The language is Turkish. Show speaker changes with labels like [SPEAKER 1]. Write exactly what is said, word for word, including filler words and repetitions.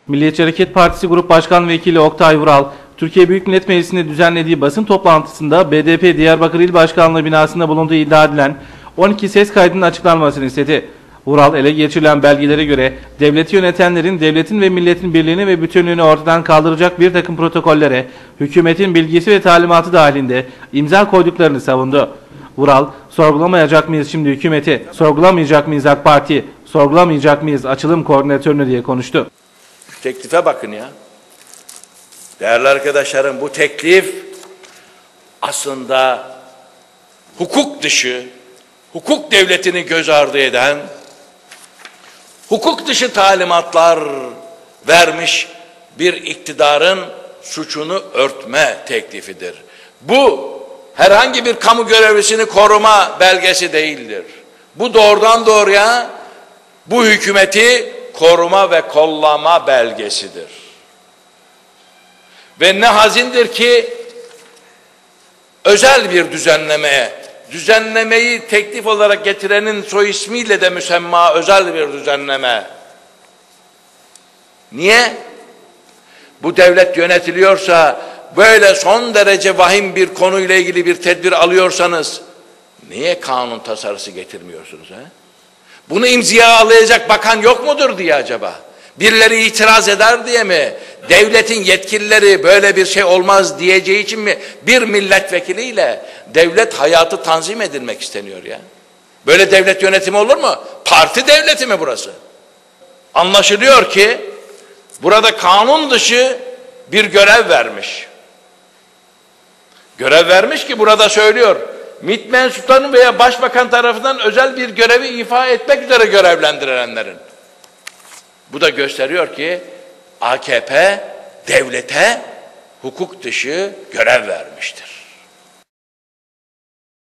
[SPEAKER 1] Milliyetçi Hareket Partisi Grup Başkan Vekili Oktay Vural, Türkiye Büyük Millet Meclisi'nde düzenlediği basın toplantısında B D P Diyarbakır İl Başkanlığı binasında bulunduğu iddia edilen on iki ses kaydının açıklanmasını istedi. Vural, ele geçirilen belgelere göre devleti yönetenlerin devletin ve milletin birliğini ve bütünlüğünü ortadan kaldıracak bir takım protokollere hükümetin bilgisi ve talimatı dahilinde imza koyduklarını savundu. Vural, sorgulamayacak mıyız şimdi hükümeti, sorgulamayacak mıyız AK Parti, sorgulamayacak mıyız açılım koordinatörünü diye konuştu.
[SPEAKER 2] Şu teklife bakın ya. Değerli arkadaşlarım, bu teklif aslında hukuk dışı, hukuk devletini göz ardı eden, hukuk dışı talimatlar vermiş bir iktidarın suçunu örtme teklifidir. Bu herhangi bir kamu görevlisini koruma belgesi değildir. Bu doğrudan doğruya bu hükümeti koruma ve kollama belgesidir. Ve ne hazindir ki özel bir düzenlemeye, düzenlemeyi teklif olarak getirenin soy ismiyle de müsemma özel bir düzenleme. Niye? Bu devlet yönetiliyorsa, böyle son derece vahim bir konuyla ilgili bir tedbir alıyorsanız, niye kanun tasarısı getirmiyorsunuz? He? Bunu imzalayacak bakan yok mudur diye acaba? Birileri itiraz eder diye mi? Devletin yetkilileri böyle bir şey olmaz diyeceği için mi bir milletvekiliyle devlet hayatı tanzim edilmek isteniyor ya? Böyle devlet yönetimi olur mu? Parti devleti mi burası? Anlaşılıyor ki burada kanun dışı bir görev vermiş. Görev vermiş ki burada söylüyor. MİT mensuplarının veya başbakan tarafından özel bir görevi ifa etmek üzere görevlendirilenlerin. Bu da gösteriyor ki A K P devlete hukuk dışı görev vermiştir.